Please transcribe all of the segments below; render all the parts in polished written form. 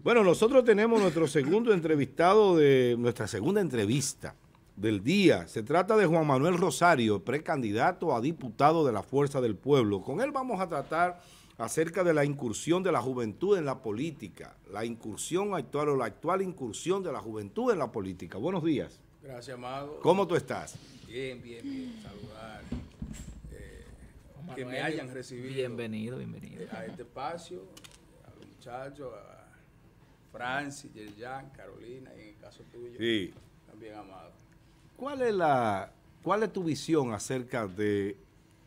Bueno, nosotros tenemos nuestro segundo entrevistado de nuestra segunda entrevista del día. Se trata de Juan Manuel Rosario, precandidato a diputado de la Fuerza del Pueblo. Con él vamos a tratar acerca de la incursión de la juventud en la política, la incursión actual o la actual incursión de la juventud en la política. Buenos días. Gracias, amado. ¿Cómo tú estás? Bien. Saludar. Que me hayan recibido. Bienvenido. A este espacio, a los muchachos, a Francis, Yerjan, Carolina, y en el caso tuyo, Sí. también, amado. ¿Cuál es tu visión acerca de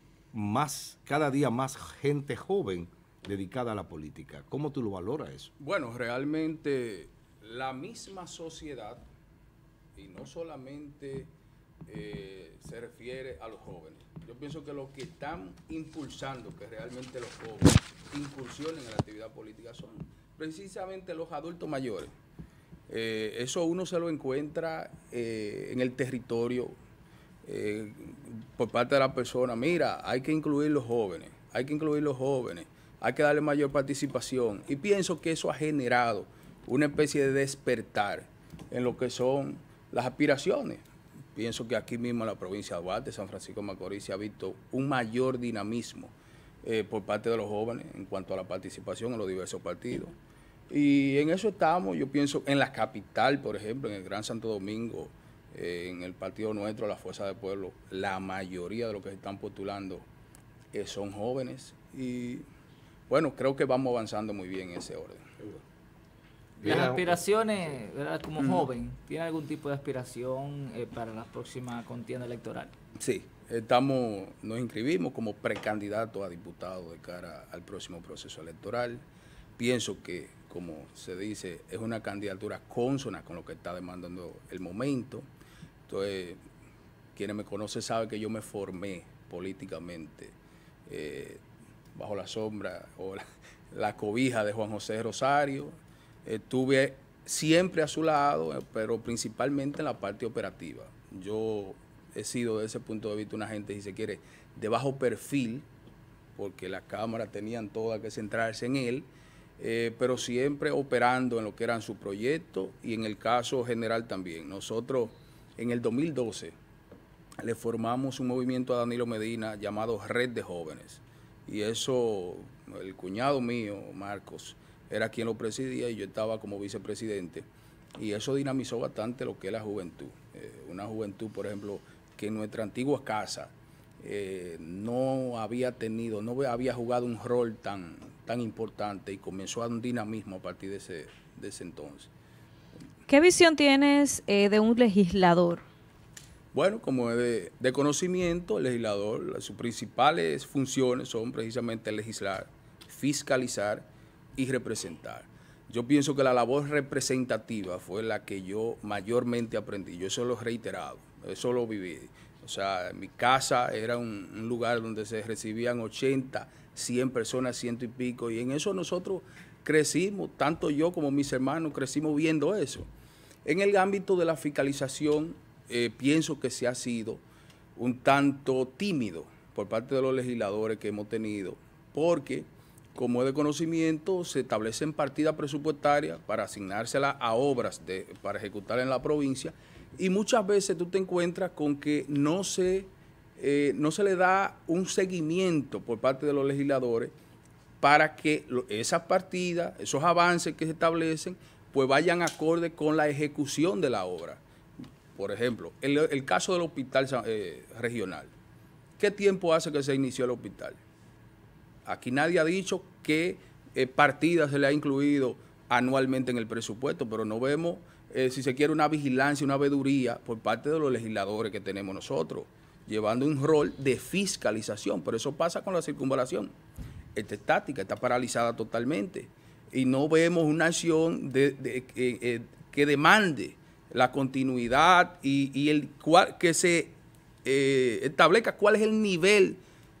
cada día más gente joven dedicada a la política? ¿Cómo tú lo valoras eso? Bueno, realmente la misma sociedad, y no solamente se refiere a los jóvenes. Yo pienso que lo que están impulsando que realmente los jóvenes incursionen en la actividad política son precisamente los adultos mayores. Eso uno se lo encuentra en el territorio por parte de la persona. Mira, hay que incluir los jóvenes, hay que darle mayor participación. Y pienso que eso ha generado una especie de despertar en lo que son las aspiraciones. Pienso que aquí mismo en la provincia de Duarte, San Francisco de Macorís, se ha visto un mayor dinamismo por parte de los jóvenes en cuanto a la participación en los diversos partidos. Y en eso estamos, yo pienso, en la capital, por ejemplo, en el Gran Santo Domingo, en el partido nuestro, la Fuerza del Pueblo, la mayoría de los que se están postulando son jóvenes. Y bueno, creo que vamos avanzando muy bien en ese orden. Las aspiraciones, ¿verdad? Como joven, ¿tiene algún tipo de aspiración para la próxima contienda electoral? Sí, nos inscribimos como precandidatos a diputados de cara al próximo proceso electoral. Pienso que, como se dice, es una candidatura consona con lo que está demandando el momento. Entonces, quienes me conocen saben que yo me formé políticamente bajo la sombra o la cobija de Juan José Rosario. Estuve siempre a su lado, pero principalmente en la parte operativa. Yo he sido, desde ese punto de vista, una gente, si se quiere, de bajo perfil, porque las cámaras tenían todas que centrarse en él, pero siempre operando en lo que eran sus proyectos y en el caso general también. Nosotros, en el 2012, le formamos un movimiento a Danilo Medina llamado Red de Jóvenes. Y eso, el cuñado mío, Marcos, era quien lo presidía y yo estaba como vicepresidente. Y eso dinamizó bastante lo que es la juventud. Una juventud, por ejemplo, que en nuestra antigua casa no había jugado un rol tan importante y comenzó a un dinamismo a partir de ese entonces. ¿Qué visión tienes de un legislador? Bueno, como es de conocimiento, el legislador, sus principales funciones son precisamente legislar, fiscalizar y representar. Yo pienso que la labor representativa fue la que yo mayormente aprendí. Yo eso lo he reiterado, eso lo viví. O sea, mi casa era un lugar donde se recibían 80, 100 personas, 100 y pico, y en eso nosotros crecimos, tanto yo como mis hermanos crecimos viendo eso. En el ámbito de la fiscalización, pienso que se ha sido un tanto tímido por parte de los legisladores que hemos tenido, porque, como es de conocimiento, se establecen partidas presupuestarias para asignárselas a obras para ejecutar en la provincia, y muchas veces tú te encuentras con que no se le da un seguimiento por parte de los legisladores para que esas partidas, esos avances que se establecen, pues vayan acorde con la ejecución de la obra. Por ejemplo, el caso del hospital regional. ¿Qué tiempo hace que se inició el hospital? Aquí nadie ha dicho qué partida se le ha incluido anualmente en el presupuesto, pero no vemos, si se quiere, una vigilancia, una veeduría por parte de los legisladores que tenemos nosotros, llevando un rol de fiscalización. Pero eso pasa con la circunvalación. Está estática, está paralizada totalmente. Y no vemos una acción que demande la continuidad y que se establezca cuál es el nivel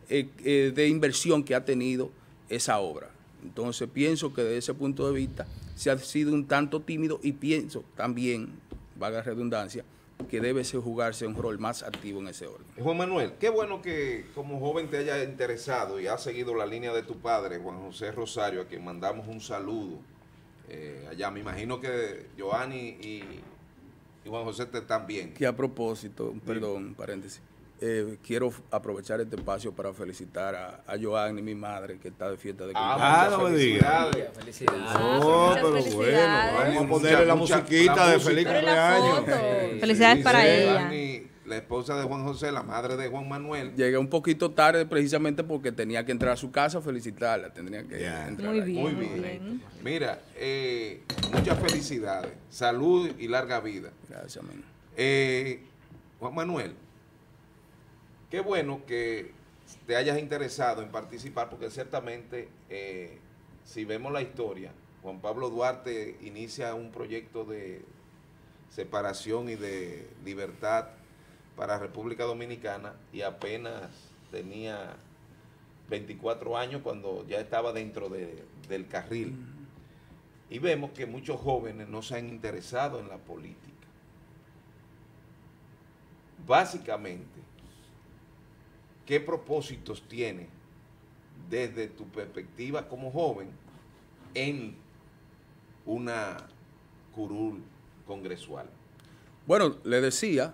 de inversión que ha tenido esa obra. Entonces pienso que desde ese punto de vista se ha sido un tanto tímido y pienso también, valga la redundancia, que debe jugarse un rol más activo en ese orden. Juan Manuel, qué bueno que como joven te haya interesado y has seguido la línea de tu padre, Juan José Rosario, a quien mandamos un saludo allá allá. Me imagino que Joanny y Juan José están bien. Que a propósito, perdón, paréntesis, quiero aprovechar este espacio para felicitar a Joanny, mi madre, que está de fiesta de cumpleaños. no me digas. Felicidades. No, pero Felicidades. bueno, vamos a ponerle la musiquita de feliz Pero la cumpleaños. foto. Felicidades para ella. Joanny, la esposa de Juan José, la madre de Juan Manuel. Llegué un poquito tarde precisamente porque tenía que entrar a su casa a felicitarla. Tendría que Ya. entrar Muy ahí. bien. Muy bien. Mira, muchas felicidades, salud y larga vida. Gracias, amén. Juan Manuel, qué bueno que te hayas interesado en participar, porque ciertamente, si vemos la historia, Juan Pablo Duarte inicia un proyecto de separación y de libertad para República Dominicana y apenas tenía 24 años cuando ya estaba dentro del carril. Y vemos que muchos jóvenes no se han interesado en la política. Básicamente, ¿qué propósitos tiene desde tu perspectiva como joven en una curul congresual? Bueno, le decía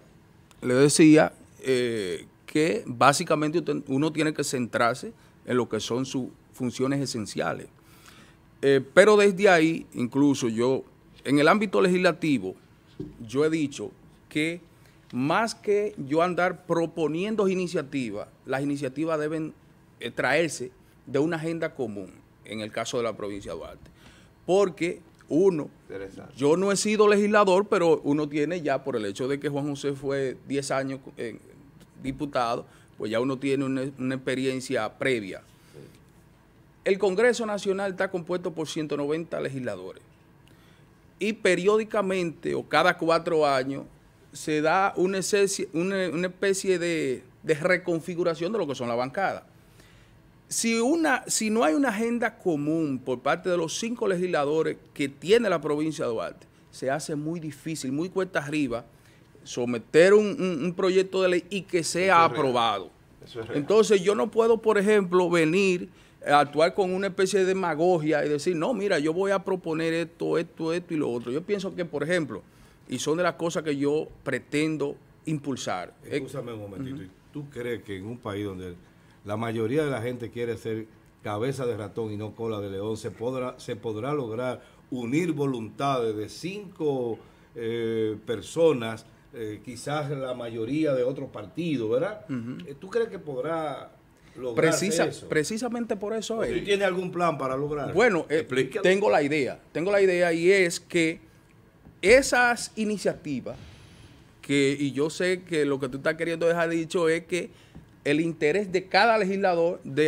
que básicamente uno tiene que centrarse en lo que son sus funciones esenciales. Pero desde ahí, incluso yo, en el ámbito legislativo, yo he dicho que más que yo andar proponiendo iniciativas, las iniciativas deben traerse de una agenda común, en el caso de la provincia de Duarte. Porque yo no he sido legislador, pero uno tiene ya, por el hecho de que Juan José fue 10 años diputado, pues ya uno tiene una experiencia previa. El Congreso Nacional está compuesto por 190 legisladores y periódicamente o cada 4 años se da una especie de reconfiguración de lo que son las bancadas. Si no hay una agenda común por parte de los 5 legisladores que tiene la provincia de Duarte, se hace muy difícil, muy cuesta arriba, someter un proyecto de ley y que sea aprobado. Entonces yo no puedo, por ejemplo, venir a actuar con una especie de demagogia y decir, no, mira, yo voy a proponer esto y lo otro. Yo pienso que, por ejemplo, y son de las cosas que yo pretendo impulsar. Escúchame un momentito. ¿Tú crees que en un país donde la mayoría de la gente quiere ser cabeza de ratón y no cola de león, se podrá lograr unir voluntades de 5 personas, quizás la mayoría de otros partidos, ¿verdad? ¿Tú crees que podrá lograrse eso? Precisamente por eso es. ¿Tú tienes algún plan para lograrlo? Bueno, tengo la idea y es que esas iniciativas, y yo sé que lo que tú estás queriendo dejar dicho es que el interés de cada legislador de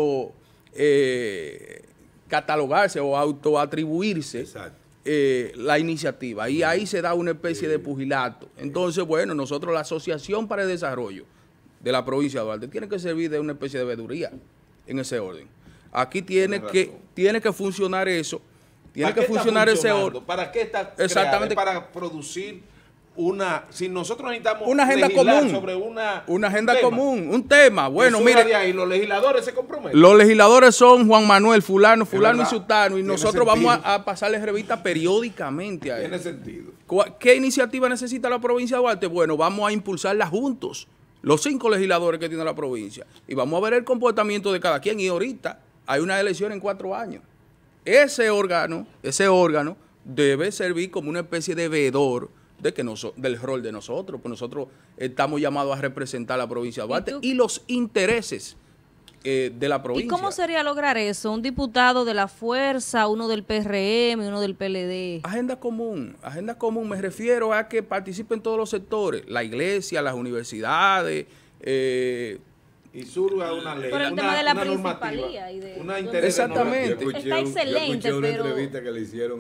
catalogarse o autoatribuirse la iniciativa. Y ahí se da una especie de pugilato. Entonces, bueno, nosotros, la Asociación para el Desarrollo de la provincia de Duarte, tiene que servir de una especie de veeduría en ese orden. Aquí tiene que funcionar eso. Tiene que funcionar ese orden. ¿Para qué está exactamente creado? Para producir si nosotros necesitamos una agenda común sobre una agenda común, un tema. Bueno, mire, ahí los legisladores se comprometen. Los legisladores son Juan Manuel, fulano y sultano, y nosotros sentido. vamos a pasarles revista periódicamente a él. Tiene sentido. ¿Qué iniciativa necesita la provincia de Duarte? Bueno, vamos a impulsarla juntos, los 5 legisladores que tiene la provincia, y vamos a ver el comportamiento de cada quien. Y ahorita hay una elección en 4 años. Ese órgano debe servir como una especie de veedor del rol de nosotros, pues nosotros estamos llamados a representar la provincia de Duarte y los intereses de la provincia. ¿Y cómo sería lograr eso? ¿Un diputado de la Fuerza, uno del PRM, uno del PLD? Agenda común, me refiero a que participen todos los sectores, la iglesia, las universidades, y surja una ley. Por el tema de la principalía y de una exactamente. Está excelente, yo escuché una pero entrevista que le hicieron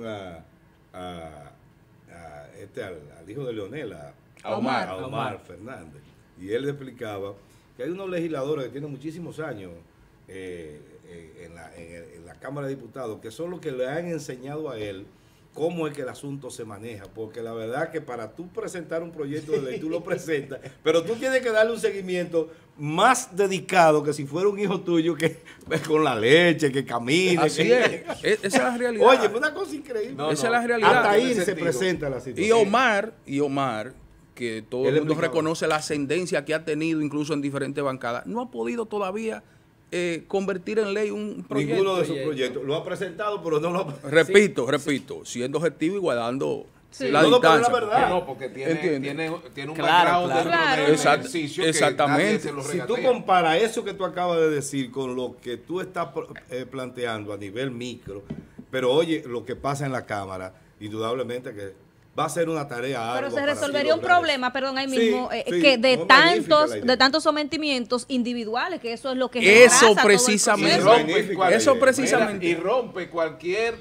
al hijo de Leonel, a Omar Fernández, y él le explicaba que hay unos legisladores que tienen muchísimos años en la Cámara de Diputados, que son los que le han enseñado a él cómo es que el asunto se maneja, porque la verdad que para tú presentar un proyecto de ley, tú lo presentas, pero tú tienes que darle un seguimiento más dedicado que si fuera un hijo tuyo que con la leche, que camine. Así es. Esa es la realidad. Oye, una cosa increíble. Esa es la realidad. Hasta ahí se presenta la situación. Y Omar, que todo el mundo reconoce la ascendencia que ha tenido incluso en diferentes bancadas, no ha podido todavía convertir en ley un proyecto. Ninguno de sus proyectos. Lo ha presentado, pero no lo ha... Repito, siendo objetivo y guardando la no, distancia. pero es la verdad. No, porque tiene un Claro, background dentro claro. del Exacto, ejercicio que exactamente. nadie se lo Si tú regatea. comparas eso que tú acabas de decir con lo que tú estás planteando a nivel micro, pero oye, lo que pasa en la Cámara, indudablemente que va a ser una tarea Pero ardua se para resolvería un lograr problema, perdón, ahí Sí, mismo, sí, que de no, magnífica la idea. tantos sometimientos individuales, que eso es lo que Eso retrasa todo el precisamente. proceso. Eso precisamente. Y rompe cualquier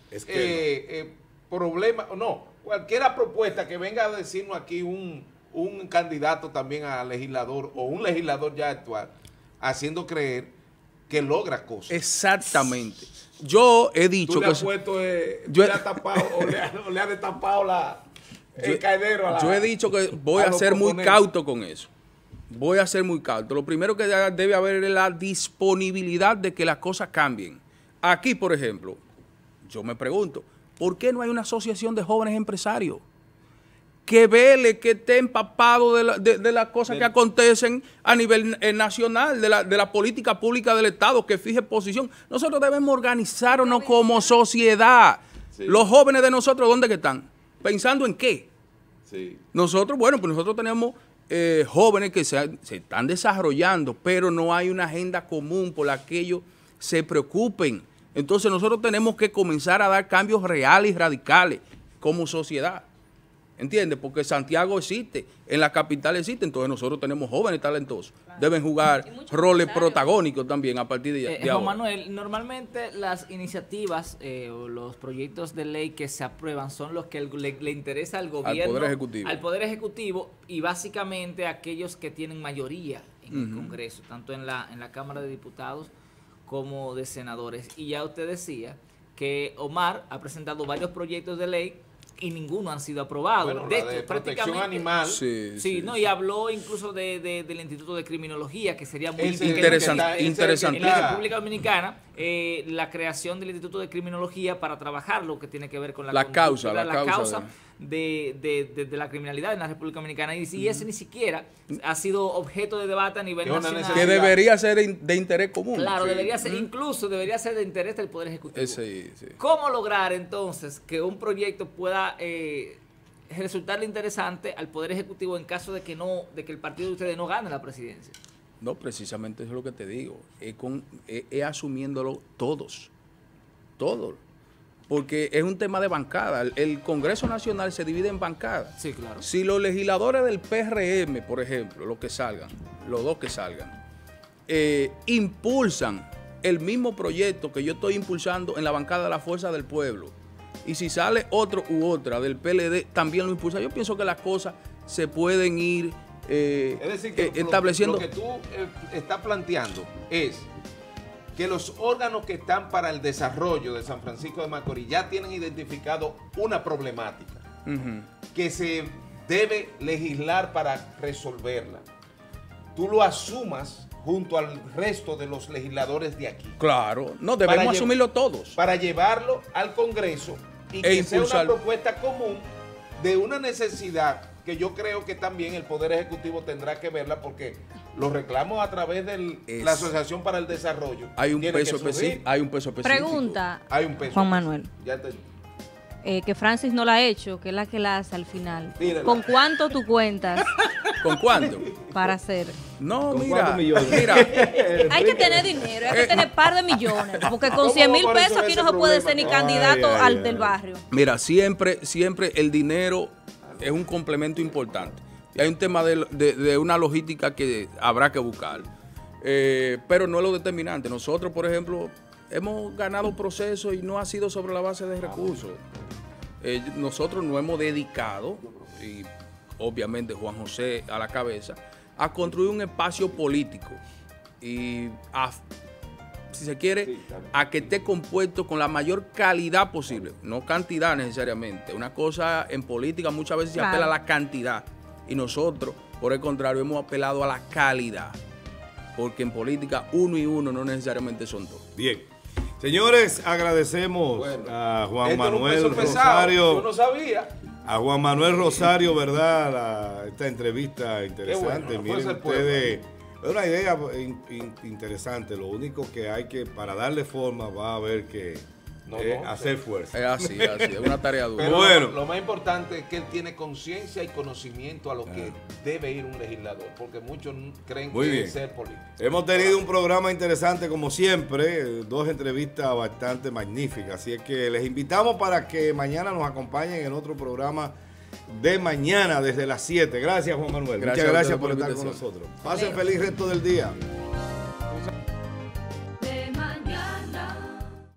problema, no, cualquier propuesta que venga a decirnos aquí un candidato también a legislador o un legislador ya actual, haciendo creer que logra cosas. Exactamente. Yo he dicho Tú le que... has puesto, yo- le has tapado, o le has destapado el caedero a la... Yo he dicho que voy a los ser muy proponentes. cauto con eso. Voy a ser muy cauto. Lo primero que debe haber es la disponibilidad de que las cosas cambien. Aquí, por ejemplo, yo me pregunto, ¿por qué no hay una asociación de jóvenes empresarios que vele, que esté empapado de las cosas que acontecen a nivel nacional, de la política pública del Estado, que fije posición? Nosotros debemos organizarnos como sociedad. Sí. Los jóvenes de nosotros, ¿dónde que están? ¿Pensando en qué? Sí. Nosotros, bueno, pues nosotros tenemos jóvenes que se están desarrollando, pero no hay una agenda común por la que ellos se preocupen. Entonces nosotros tenemos que comenzar a dar cambios reales y radicales como sociedad. ¿Entiendes? Porque Santiago existe, en la capital existe, entonces nosotros tenemos jóvenes talentosos. Deben jugar roles protagónicos también a partir de Juan ahora. Manuel, normalmente las iniciativas o los proyectos de ley que se aprueban son los que le interesa al gobierno, Poder Ejecutivo. Y básicamente a aquellos que tienen mayoría en el Congreso, tanto en la Cámara de Diputados como de senadores. Y ya usted decía que Omar ha presentado varios proyectos de ley y ninguno han sido aprobados. Bueno, de la de hecho, protección prácticamente- animal. Sí, no, y habló incluso del Instituto de Criminología, que sería muy Ese Interesante, ese interesante. en la República Dominicana, la creación del Instituto de Criminología para trabajar lo que tiene que ver con La causa de la criminalidad en la República Dominicana. Y ese ni siquiera ha sido objeto de debate a nivel Es una nacional. Que necesidad. debería ser de interés común. Claro, Sí. debería ser, incluso debería ser de interés del Poder Ejecutivo. Sí. ¿Cómo lograr entonces que un proyecto pueda resultarle interesante al Poder Ejecutivo en caso de que el partido de ustedes no gane la presidencia? No, precisamente eso es lo que te digo. Es asumiéndolo todos. Porque es un tema de bancada. El Congreso Nacional se divide en bancadas. Sí, claro. Si los legisladores del PRM, por ejemplo, los dos que salgan, impulsan el mismo proyecto que yo estoy impulsando en la bancada de la Fuerza del Pueblo, y si sale otro u otra del PLD, también lo impulsa, yo pienso que las cosas se pueden ir Es decir, que estableciendo. lo que tú estás planteando es que los órganos que están para el desarrollo de San Francisco de Macorís ya tienen identificado una problemática que se debe legislar para resolverla. Tú lo asumas junto al resto de los legisladores de aquí. Claro, no, debemos Para asumirlo todos. Para llevarlo al Congreso y que sea una impulsarlo. propuesta común de una necesidad que yo creo que también el Poder Ejecutivo tendrá que verla, porque los reclamos a través de la Asociación para el Desarrollo. Hay un tienen peso que subir. específico. Pregunta, Hay un peso Juan específico. Manuel, Ya te- que Francis no la ha hecho, que es la que la hace al final. Tírala. ¿Con cuánto tú cuentas ¿Con cuánto? para hacer? No, ¿Con mira, cuántos millones? mira, Hay que tener dinero, hay que tener par de millones, porque con ¿Cómo 100 mil vamos a pesos aquí no resolver se puede ese ser ni problema? candidato Ay, ay, al del barrio. mira, siempre el dinero es un complemento importante. Y hay un tema de una logística que habrá que buscar. Pero no es lo determinante. Nosotros, por ejemplo, hemos ganado procesos y no ha sido sobre la base de recursos. Nosotros nos hemos dedicado, y obviamente Juan José a la cabeza, a construir un espacio político y a si se quiere, a que esté compuesto con la mayor calidad posible, no cantidad necesariamente. Una cosa en política muchas veces se apela a la cantidad y nosotros, por el contrario, hemos apelado a la calidad, porque en política 1 y 1 no necesariamente son 2. Bien. Señores, agradecemos a Juan Manuel Rosario. Yo no sabía. A Juan Manuel Rosario, ¿verdad? esta entrevista interesante. Bueno, miren ustedes, es una idea interesante. Lo único que hay que, para darle forma, va a haber que hacer fuerza. Es así, es una tarea dura. Pero bueno, lo más importante es que él tiene conciencia y conocimiento a lo que debe ir un legislador, porque muchos creen que es ser político. Hemos tenido un programa interesante como siempre, 2 entrevistas bastante magníficas, así es que les invitamos para que mañana nos acompañen en otro programa de mañana desde las 7. Gracias, Juan Manuel. Muchas gracias por estar con nosotros. Pasen feliz resto del día.